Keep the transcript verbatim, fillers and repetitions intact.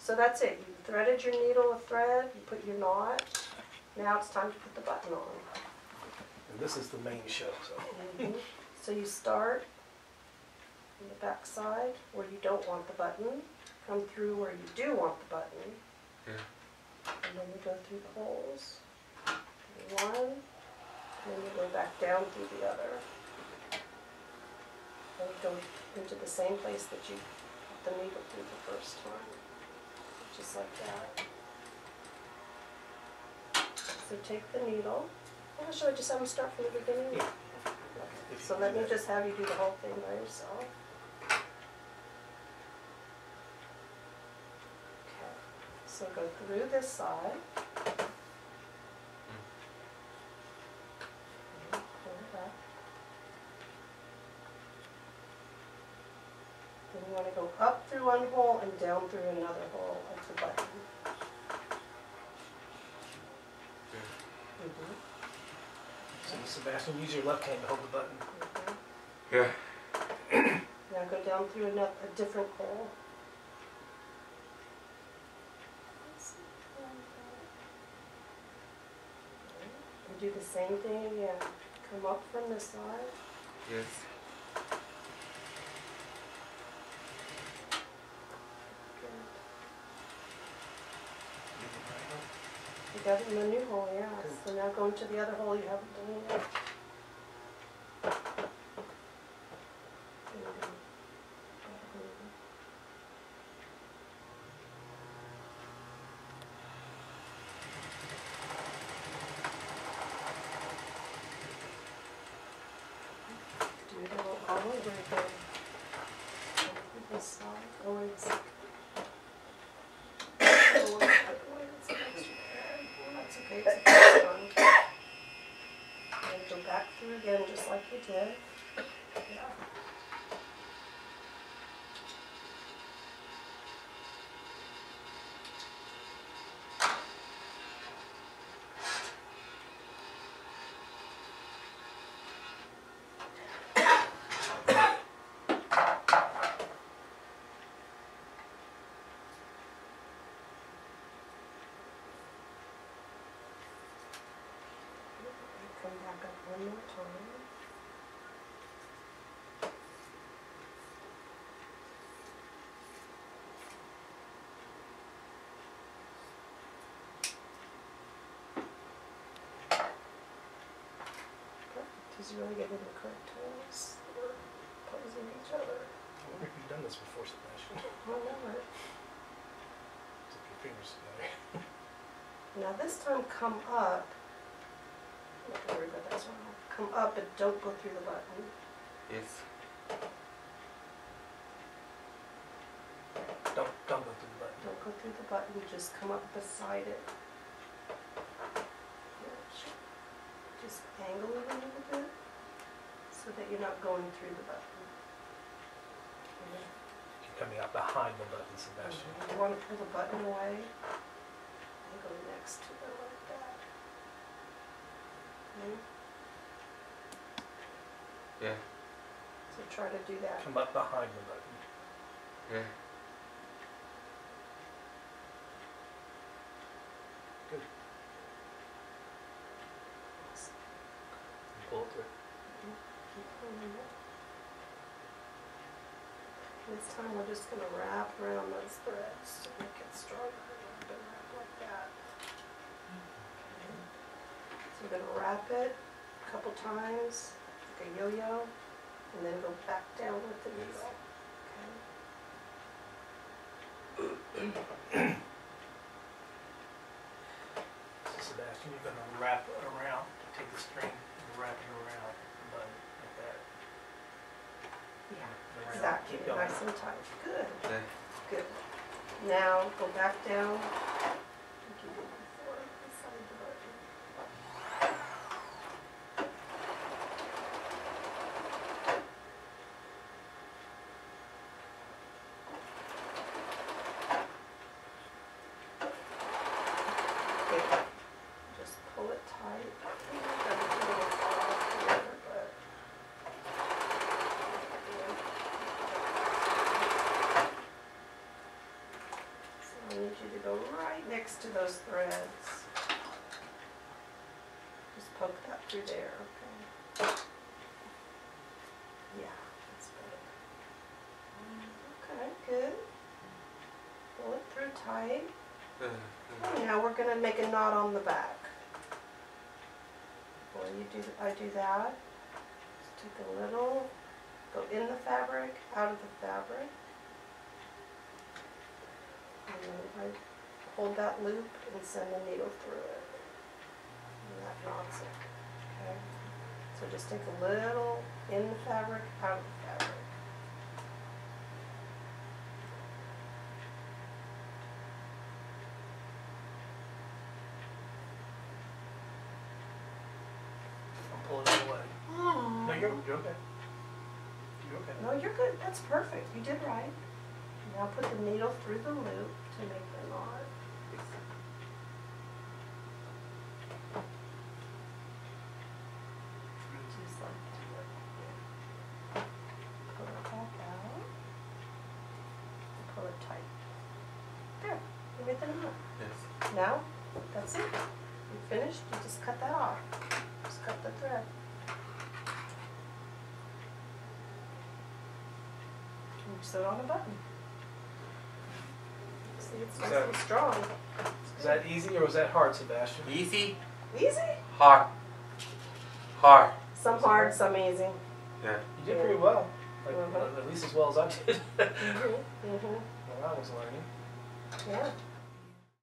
So that's it. You threaded your needle with thread, you put your knot. Now it's time to put the button on. And this is the main show, so. Mm-hmm. So you start on the back side where you don't want the button, come through where you do want the button, Yeah. and then you go through the holes. One, and then you go back down through the other. And go into the same place that you put the needle through the first time. Just like that. So take the needle. Well, should I just have them start from the beginning? Yeah. If So you let do me that. just have you do the whole thing by yourself. Okay. So go through this side. And pull it up. Then you want to go up through one hole and down through another hole of the button. Mhm. So Sebastian, use your left hand to hold the button. Mhm. Yeah. Now go down through another, a different hole. And do the same thing again. Come up from this side. Yes. You got it in the new hole, yeah. So now go into the other hole you haven't done yet. Do it all, all over again. Over this side, over this side. Oh, wait, wait, it's an extra thread. That's okay, it's the first one. And go back through again, just like you did. Yeah. Come back up one more time. Perfect. He's really getting the correct holes. We're opposing each other. I wonder if you've done this before, Sebastian. I know it. Zip your fingers together. Now this time come up. Don't worry about that one. Come up and don't go through the button. Yes. Don't, don't go through the button. Don't go through the button, just come up beside it. Just angle it a little bit so that you're not going through the button. You're coming out behind the button, Sebastian. You want to pull the button away and go next to it like that. Okay? Yeah. So try to do that. Come up behind the button. Yeah. Good. Pull it through. Keep pulling it. This time we're just going to wrap around those threads to make it stronger. We're going to wrap like that. Okay. So we're going to wrap it a couple times, like a yo-yo, and then go back down with the needle. Okay. So Sebastian, you're going to wrap it around, take the string and wrap it around the button like that. Yeah, Around. exactly. Keep going. Nice and tight. Good. Yeah. Good. Now go back down. Like you did before, beside the button. Okay. Just pull it tight. Everything will fall off together, but so need you to go right next to those threads. Just poke that through there, okay? Yeah, that's better. Okay, good. Pull it through tight. Uh, uh, And now we're gonna make a knot on the back. Before you do, I do that, just take a little, go in the fabric, out of the fabric. And then I hold that loop and send the needle through it. And that knots it, okay? So just take a little in the fabric, out of the fabric. I'm pulling it away. No, you're, you're okay. You're okay. No, you're good, that's perfect, you did right. Now put the needle through the loop to make the knot. Just like that. Pull it back out. And pull it tight. There, you made the knot. yes. Now, that's it. You finished, you just cut that off. Just cut the thread. And you sew it on a button. See, it's nice So- and strong. Is that easy or was that hard, Sebastian? Easy, Easy. hard, hard. Some hard, some easy. Yeah. You did pretty well. Like, Mhm. at least as well as I did Mhm. Mhm. when I was learning. Yeah.